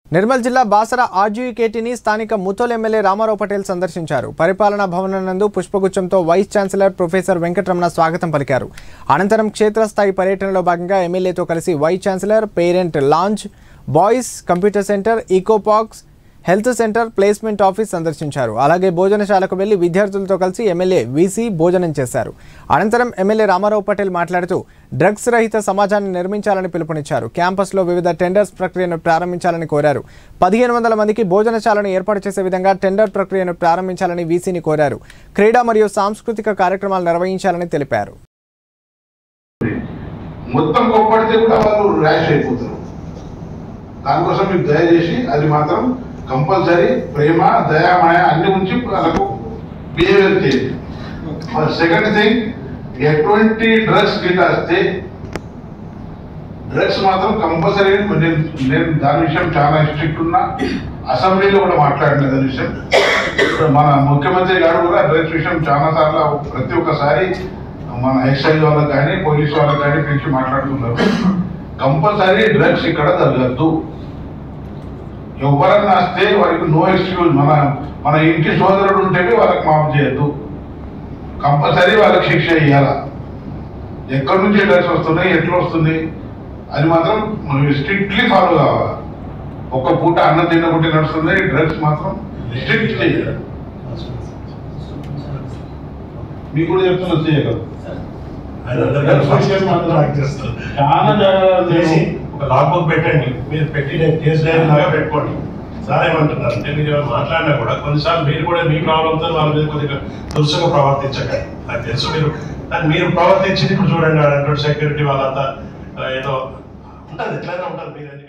నిర్మల్ జిల్లా బాసర ఆర్జీకేటీని స్థానిక ముతోల్ ఎమ్మెల్యే రామారావు పటేల్ సందర్శించారు. పరిపాలనా భవనం నందు పుష్పగుచ్చంతో వైస్ ఛాన్సలర్ ప్రొఫెసర్ వెంకటరమణ స్వాగతం పలికారు. అనంతరం క్షేత్రస్థాయి పర్యటనలో భాగంగా ఎమ్మెల్యేతో కలిసి vice chancellor, parent lounge, boys computer centre, eco parks, health centre, placement office సందర్శించారు. అలాగే భోజనశాలకు వెళ్లి విద్యార్థులతో కలిసి ఎమ్మెల్యే వీసీ భోజనం చేశారు. అనంతరం ఎమ్మెల్యే రామారావు పటేల్ మాట్లాడుతూ డ్రగ్స్ రహిత సమాజాన్ని నిర్మించాలని పిలుపునిచ్చారు. క్యాంపస్లో వివిధ టెండర్స్ ప్రక్రియను ప్రారంభించాలని కోరారు. 1500 మందికి భోజనశాలను ఏర్పాటు చేసే విధంగా టెండర్ ప్రక్రియను ప్రారంభించాలని వీసీని కోరారు. క్రీడా మరియు సాంస్కృతిక కార్యక్రమాలు నిర్వహించాలని తెలిపారు. మొత్తం కొప్పడితే కూడా వాళ్ళు ర్యాష్ అయిపోతారు. దానికోసం మీకు దయచేసి అది మాత్రం కంపల్సరీ ప్రేమ, దయామయ అన్ని ఉంచి వాళ్ళకు బిహేవియర్ చేయండి. సెకండ్ థింగ్, ఎటువంటి డ్రగ్స్ గిట్ వస్తే డ్రగ్స్ మాత్రం కంపల్సరీ. నేను దాని విషయం చాలా స్ట్రిక్ట్ ఉన్నా, అసెంబ్లీలో కూడా మాట్లాడిన దాని విషయం. మన ముఖ్యమంత్రి గారు కూడా డ్రగ్స్ విషయం చాలా సార్లు ప్రతి ఒక్కసారి మన ఎక్సైజ్ వాళ్ళకి కానీ పోలీసు వాళ్ళకి కానీ పిలిచి మాట్లాడుతున్నారు. కంపల్సరీ డ్రగ్స్ ఇక్కడ జరగద్దు. ఎవరన్నా వస్తే వారికి నో ఎక్స్క్యూజ్. మన ఇంటి సోదరుడు ఉంటేనే వాళ్ళకి మాఫ్ చేయొద్దు. కంపల్సరీ వాళ్ళకి శిక్ష ఇవ్వాలా. ఎక్కడి నుంచి డ్రగ్స్ వస్తున్నాయి, ఎట్లా వస్తుంది అది మాత్రం స్ట్రిక్ట్లీ ఫాలో కావాలి. ఒక్క పూట అన్నం తినకుంటే నడుస్తుంది, డ్రగ్స్ మాత్రం స్ట్రిక్ట్ చేయాలి. మీకు కూడా చెప్తున్నా చేయగలరు. చాలా జాగ్రత్త చేసి ఒక లాక్బుక్ పెట్టండి. మీరు పెట్టిన కేసు లాగా పెట్టుకోండి. సార్ ఏమంటున్నారు అంటే మీరు మాట్లాడినా కూడా కొన్నిసార్లు మీరు కూడా మీ ప్రాబ్లంతో వాళ్ళ మీద కొద్దిగా దురుసుగా ప్రవర్తించకండి. నాకు తెలుసు మీరు ప్రవర్తించింది ఇప్పుడు చూడండి. సెక్యూరిటీ వాళ్ళంతా ఏదో ఉంటుంది, ఎట్లయినా ఉంటుంది. మీరు